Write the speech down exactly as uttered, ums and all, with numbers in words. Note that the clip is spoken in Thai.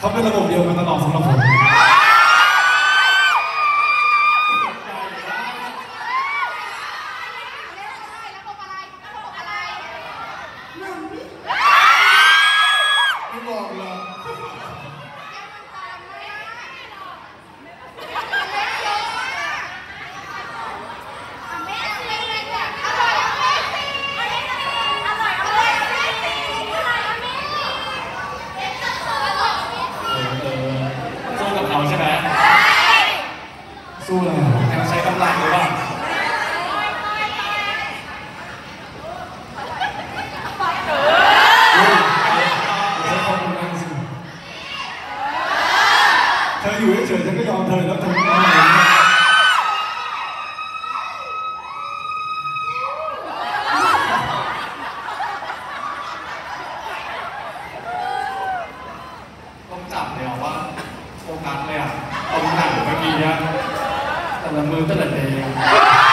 เขาเป็นระบบเดียวกันตลอดสำหรับผมสู้เลยยังใช้กำลังหรือเปล่าเธออยู่เฉยๆฉันก็ยอมเธอแล้วเธอต้องจับเลยว่าโฟกัสเลยอ่ะตรงไหนเมื่อกี้เนี่ยแต่ละมือแต่ละเดย์